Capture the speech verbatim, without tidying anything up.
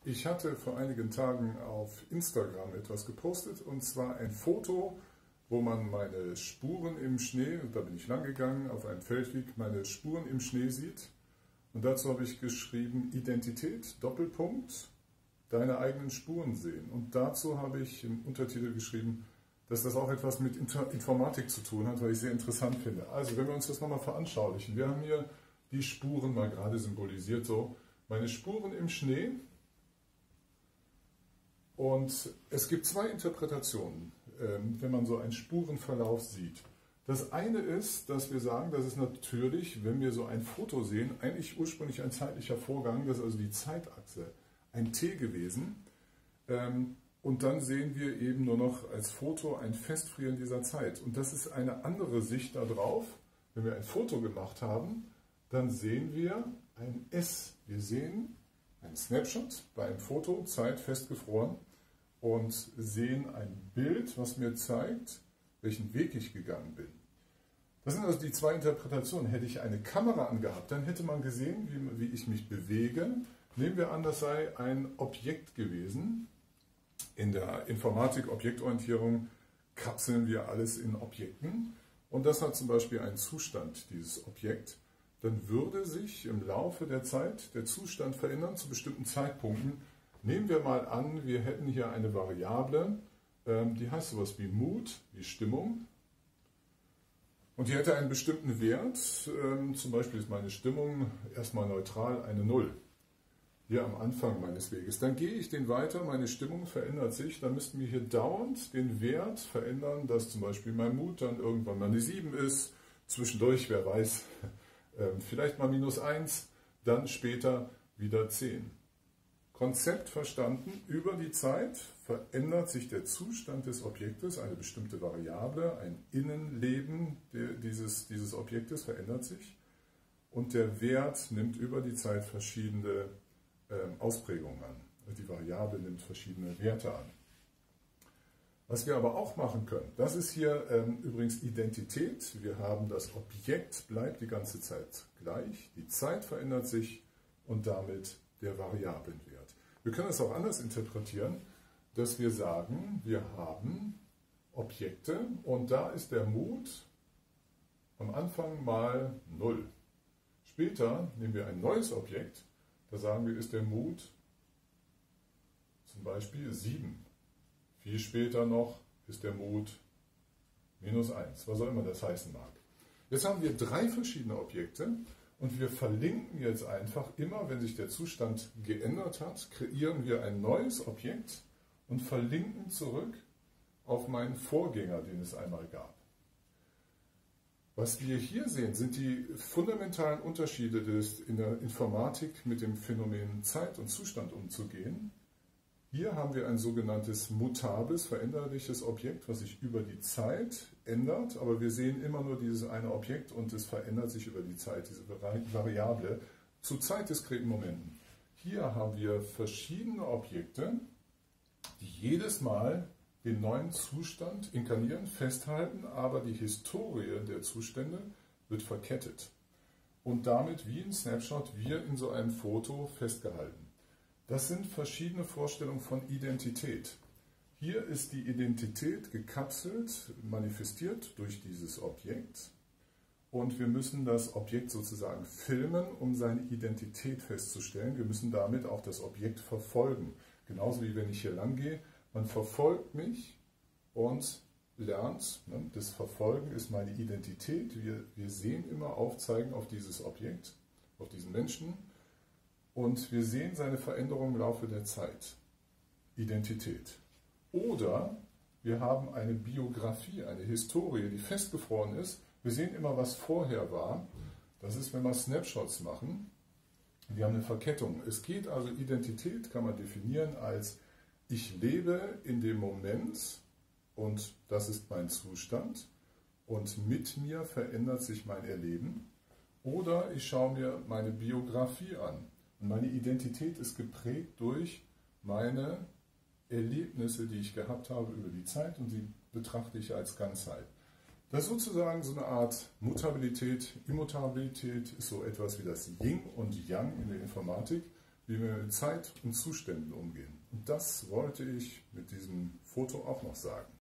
Ich hatte vor einigen Tagen auf Instagram etwas gepostet, und zwar ein Foto, wo man meine Spuren im Schnee, und da bin ich lang gegangen, auf einem Feldweg, meine Spuren im Schnee sieht. Und dazu habe ich geschrieben, Identität, Doppelpunkt, deine eigenen Spuren sehen. Und dazu habe ich im Untertitel geschrieben, dass das auch etwas mit Informatik zu tun hat, was ich sehr interessant finde. Also wenn wir uns das nochmal veranschaulichen, wir haben hier die Spuren mal gerade symbolisiert, so meine Spuren im Schnee. Und es gibt zwei Interpretationen, wenn man so einen Spurenverlauf sieht. Das eine ist, dass wir sagen, das ist natürlich, wenn wir so ein Foto sehen, eigentlich ursprünglich ein zeitlicher Vorgang, das ist also die Zeitachse, ein T gewesen. Und dann sehen wir eben nur noch als Foto ein Festfrieren dieser Zeit. Und das ist eine andere Sicht darauf. Wenn wir ein Foto gemacht haben, dann sehen wir ein S. Wir sehen ein Snapshot bei einem Foto, Zeit festgefroren, und sehen ein Bild, was mir zeigt, welchen Weg ich gegangen bin. Das sind also die zwei Interpretationen. Hätte ich eine Kamera angehabt, dann hätte man gesehen, wie, wie ich mich bewege. Nehmen wir an, das sei ein Objekt gewesen. In der Informatik, Objektorientierung kapseln wir alles in Objekten. Und das hat zum Beispiel einen Zustand, dieses Objekt. Dann würde sich im Laufe der Zeit der Zustand verändern zu bestimmten Zeitpunkten. Nehmen wir mal an, wir hätten hier eine Variable, die heißt sowas wie Mood, wie Stimmung. Und die hätte einen bestimmten Wert, zum Beispiel ist meine Stimmung erstmal neutral eine Null. Hier am Anfang meines Weges. Dann gehe ich den weiter, meine Stimmung verändert sich, dann müssten wir hier dauernd den Wert verändern, dass zum Beispiel mein Mood dann irgendwann mal eine sieben ist, zwischendurch, wer weiß, vielleicht mal minus eins, dann später wieder zehn. Konzept verstanden, über die Zeit verändert sich der Zustand des Objektes, eine bestimmte Variable, ein Innenleben dieses, dieses Objektes verändert sich und der Wert nimmt über die Zeit verschiedene ähm, Ausprägungen an. Die Variable nimmt verschiedene Werte an. Was wir aber auch machen können, das ist hier ähm, übrigens Identität. Wir haben das Objekt, bleibt die ganze Zeit gleich, die Zeit verändert sich und damit der Variablenwert. Wir können es auch anders interpretieren, dass wir sagen, wir haben Objekte und da ist der Mood am Anfang mal null. Später nehmen wir ein neues Objekt, da sagen wir, ist der Mood zum Beispiel sieben. Viel später noch ist der Mood minus eins, was auch immer das heißen mag. Jetzt haben wir drei verschiedene Objekte. Und wir verlinken jetzt einfach immer, wenn sich der Zustand geändert hat, kreieren wir ein neues Objekt und verlinken zurück auf meinen Vorgänger, den es einmal gab. Was wir hier sehen, sind die fundamentalen Unterschiede des, in der Informatik mit dem Phänomen Zeit und Zustand umzugehen. Hier haben wir ein sogenanntes mutables, veränderliches Objekt, was sich über die Zeit ändert, aber wir sehen immer nur dieses eine Objekt und es verändert sich über die Zeit, diese Variable, zu zeitdiskreten Momenten. Hier haben wir verschiedene Objekte, die jedes Mal den neuen Zustand inkarnieren, festhalten, aber die Historie der Zustände wird verkettet und damit wie ein Snapshot, wir in so einem Foto festgehalten. Das sind verschiedene Vorstellungen von Identität. Hier ist die Identität gekapselt, manifestiert durch dieses Objekt und wir müssen das Objekt sozusagen filmen, um seine Identität festzustellen. Wir müssen damit auch das Objekt verfolgen. Genauso wie wenn ich hier lang gehe, man verfolgt mich und lernt, ne? Das Verfolgen ist meine Identität. Wir, wir sehen immer Aufzeigen auf dieses Objekt, auf diesen Menschen. Und wir sehen seine Veränderung im Laufe der Zeit. Identität. Oder wir haben eine Biografie, eine Historie, die festgefroren ist. Wir sehen immer, was vorher war. Das ist, wenn wir Snapshots machen. Wir haben eine Verkettung. Es geht also, Identität kann man definieren als, ich lebe in dem Moment und das ist mein Zustand und mit mir verändert sich mein Erleben. Oder ich schaue mir meine Biografie an. Meine Identität ist geprägt durch meine Erlebnisse, die ich gehabt habe über die Zeit und die betrachte ich als Ganzheit. Das ist sozusagen so eine Art Mutabilität. Immutabilität ist so etwas wie das Yin und Yang in der Informatik. wie wir mit Zeit und Zuständen umgehen. Und das wollte ich mit diesem Foto auch noch sagen.